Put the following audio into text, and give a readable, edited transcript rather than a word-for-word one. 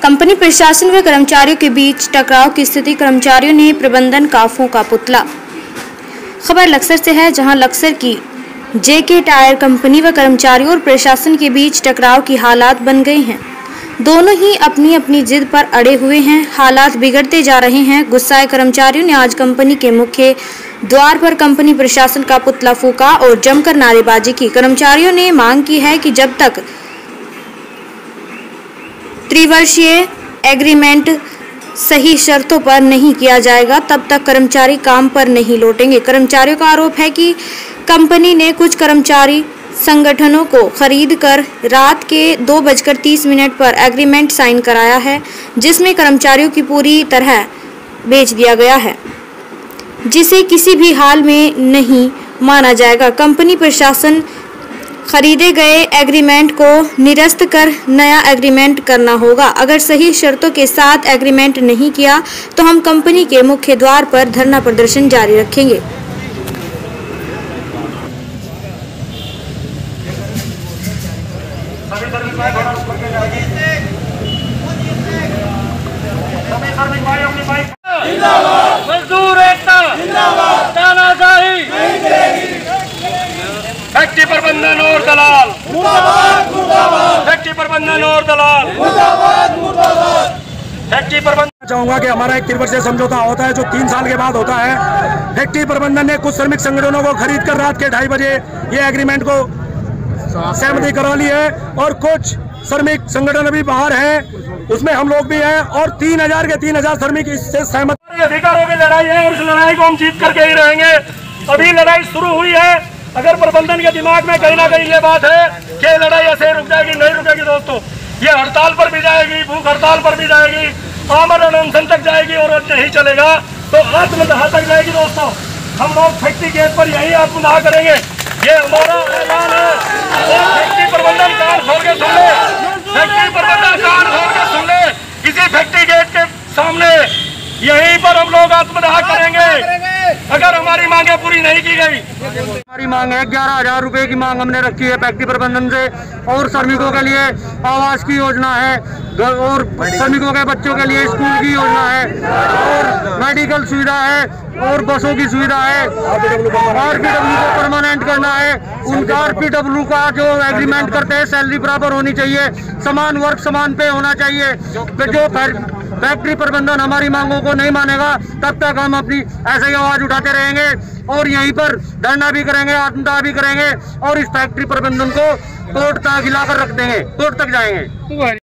Company प्रशासन व कर्मचारियों के बीच टकराव की स्थिति, कर्मचारियों ने प्रबंधन का फूंका पुतला। खबर लक्सर से है, जहां लक्सर की जेके टायर कंपनी व कर्मचारियों और प्रशासन के बीच टकराव की हालात बन गए हैं। दोनों ही अपनी अपनी जिद पर अड़े हुए हैं। हालात बिगड़ते जा रहे हैं। गुस्साए कर्मचारियों ने आज कंपनी के मुख्य द्वार पर कंपनी प्रशासन का पुतला फूंका और जमकर नारेबाजी की। कर्मचारियों ने मांग की है कि जब तक त्रिवर्षीय एग्रीमेंट सही शर्तों पर नहीं किया जाएगा, तब तक कर्मचारी काम पर नहीं लौटेंगे। कर्मचारियों का आरोप है कि कंपनी ने कुछ कर्मचारी संगठनों को खरीद कर रात के 2:30 पर एग्रीमेंट साइन कराया है, जिसमें कर्मचारियों की पूरी तरह बेच दिया गया है, जिसे किसी भी हाल में नहीं माना जाएगा। कंपनी प्रशासन खरीदे गए एग्रीमेंट को निरस्त कर नया एग्रीमेंट करना होगा। अगर सही शर्तों के साथ एग्रीमेंट नहीं किया तो हम कंपनी के मुख्य द्वार पर धरना प्रदर्शन जारी रखेंगे। मजदूर एकता जिंदाबाद, तानाशाही नहीं चलेगी। फैक्ट्री प्रबंधन और दलाल मुर्दाबाद मुर्दाबाद, फैक्ट्री प्रबंधन और दलाल मुर्दाबाद मुर्दाबाद, फैक्ट्री प्रबंधन। चाहूंगा कि हमारा एक त्रिवर्षीय समझौता होता है जो 3 साल के बाद होता है। फैक्ट्री प्रबंधन ने कुछ श्रमिक संगठनों को खरीद कर रात के 2:30 बजे ये एग्रीमेंट को सहमति करा ली है और कुछ श्रमिक संगठन अभी बाहर हैं, उसमें हम लोग भी हैं और 3000 के 3000 श्रमिक इससे सहमत। अधिकारों की लड़ाई है और इस लड़ाई को हम जीत करके ही रहेंगे। अभी लड़ाई शुरू हुई है। अगर प्रबंधन के दिमाग में कहीं ना कहीं ये बात है कि लड़ाई ऐसे रुक जाएगी, नहीं रुकेगी दोस्तों। ये हड़ताल पर भी जाएगी, भूख हड़ताल पर भी जाएगी, आमरण अनशन तक जाएगी और नहीं चलेगा तो आत्मदाह तक जाएगी दोस्तों। हम लोग फैक्ट्री गेट पर यही आत्मदाह करेंगे। ये हमारा ऐलान है। फैक्ट्री प्रबंधन कान खोल के सुन ले, फैक्ट्री प्रबंधन कान खोल के सुन ले। किसी फैक्ट्री गेट के सामने यहीं पर हम लोग आत्मदाह करेंगे अगर हमारी मांगे पूरी नहीं की गई। हमारी मांग है 11,000 रुपए की मांग हमने रखी है फैक्ट्री प्रबंधन से और श्रमिकों के लिए आवास की योजना है और श्रमिकों के बच्चों के लिए स्कूल की योजना है और मेडिकल सुविधा है और बसों की सुविधा है। आरपीडब्ल्यू को परमानेंट करना है। उनका आरपीडब्ल्यू का जो एग्रीमेंट करते हैं सैलरी बराबर होनी चाहिए, समान वर्क समान पे होना चाहिए। जो फैक्ट्री प्रबंधन हमारी मांगों को नहीं मानेगा तब तक हम अपनी ऐसे ही आवाज उठाते रहेंगे और यहीं पर धरना भी करेंगे, आत्मदाह भी करेंगे और इस फैक्ट्री प्रबंधन को कोर्ट तक हिलाकर रख देंगे, कोर्ट तक जाएंगे।